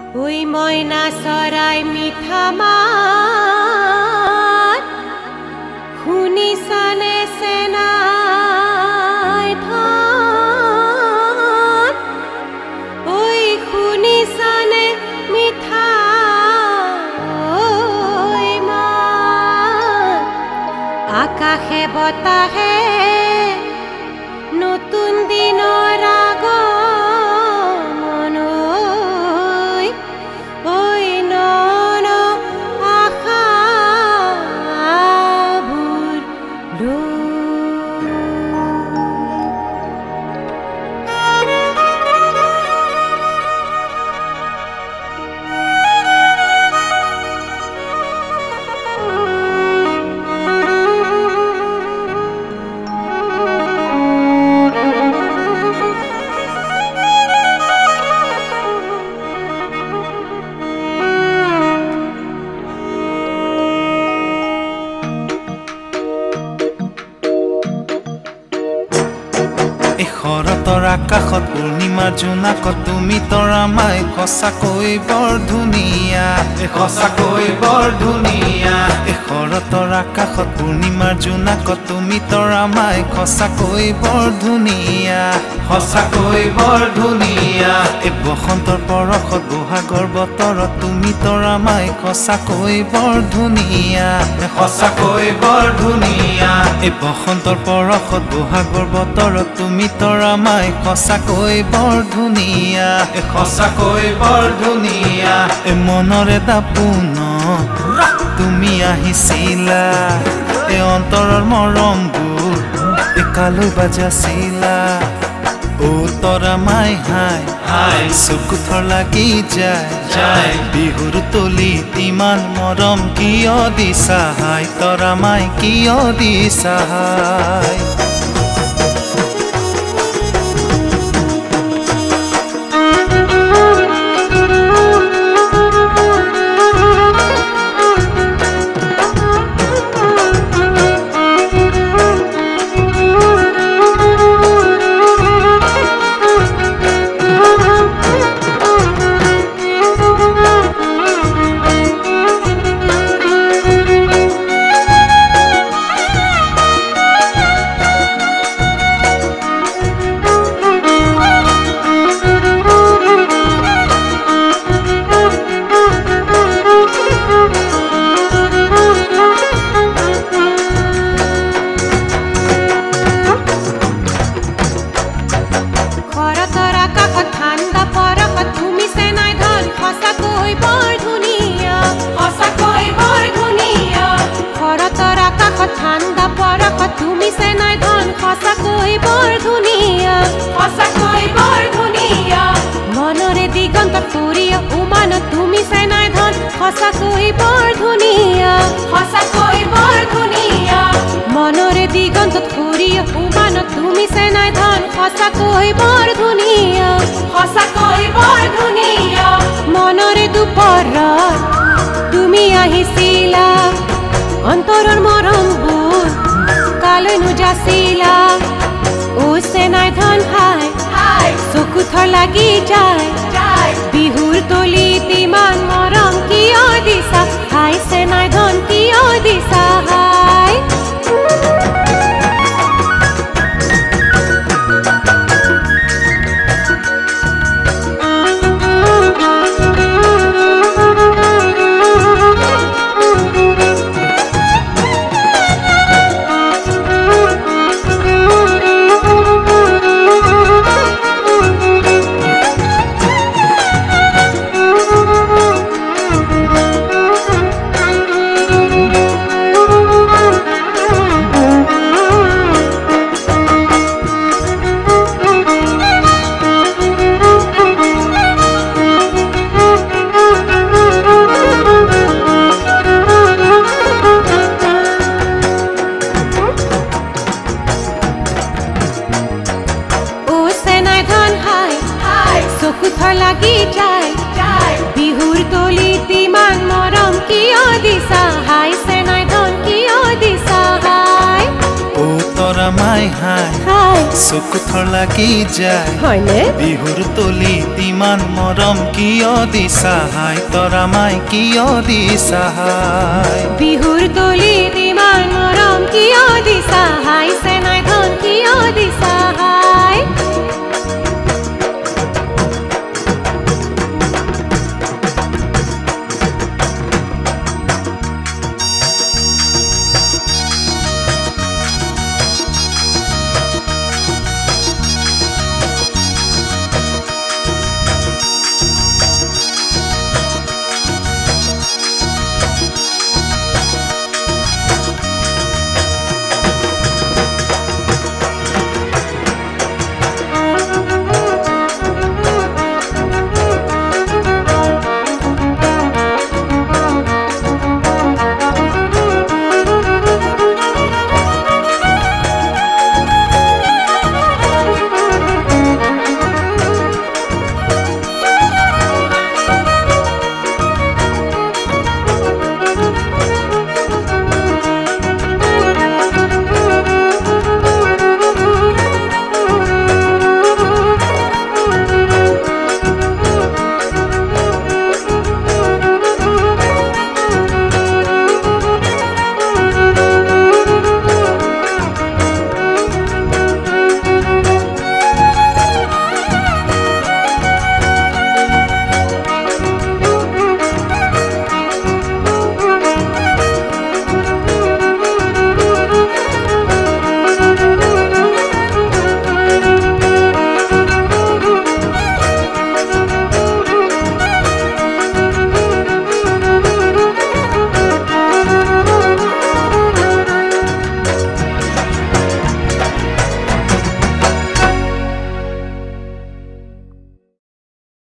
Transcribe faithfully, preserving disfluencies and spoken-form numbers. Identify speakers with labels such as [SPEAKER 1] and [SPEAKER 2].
[SPEAKER 1] ওই ময়না চৰাই মিঠা মাত শুনিছানে চেনাই ধন ওই শুনিছানে মিঠা ঐ মাত আকাশে বতাহে নতুন দিনৰ আগমন ঐ নন আশাবোৰ লৈ
[SPEAKER 2] শৰতৰ আকাশত পূৰ্ণিমাৰ জোনাকত তুমি তৰা মাই সঁচাকৈ বৰ ধুনীয়া সঁচাকৈ বৰ ধুনীয়া শৰতৰ আকাশত পূৰ্ণিমাৰ জোনাকত তুমি তৰা মাই সঁচাকৈ বৰ ধুনীয়া সঁচাকৈ বৰ ধুনীয়া এই বসন্তৰ পৰশত বহাগৰ বতৰত তুমি তৰা মাই সঁচাকৈ বৰ ধুনীয়া সঁচাকৈ বৰ ধুনীয়া এই বসন্তৰ পৰশত বহাগৰ বতৰত তুমি তৰা মাই সঁচাকৈ বৰ ধুনীয়া সঁচাকৈ বৰ ধুনীয়া এই মনৰে দাপোন তুমি আহিছিলা এই অন্তৰৰ মৰমবোৰ একালৈ বাজাছিলা ও তৰা মাই হাই হাই চকুথৰ লাগি যায় যায় বিহুৰ তলিত ইমান মৰম কিয় দিছা হাই তৰা মাই কিয় দিছা হাই
[SPEAKER 1] Xosakoi Bor Dhuniyaa Xosakoi Bor Dhuniyaa Monore digontot kuriya umano tumi senai dhan Xosakoi Bor Dhuniyaa Xosakoi Bor Dhuniyaa Monore duparar tumi ahisila Antoror morambur kaloi nujasila O senai dhan hai hai sokuthor lagi jai jai bihur tolit iman moram kiyo disa hai senai dhan kiyo disa hai Sokuthor lagi jai jai bihur tolit iman moram kiyo disa hai senai dhan kiyo disa hai
[SPEAKER 2] O tora mai hai
[SPEAKER 1] hai
[SPEAKER 2] চকুথৰ লাগি যায়
[SPEAKER 1] হয়নে
[SPEAKER 2] বিহুৰ তলিত ইমান মৰম কিয় দিছা হাই তৰা মাই কিয় দিছা হাই
[SPEAKER 1] বিহুৰ তলিত ইমান মৰম কিয় দিছা হাই চেনাই ধন কিয় দিছা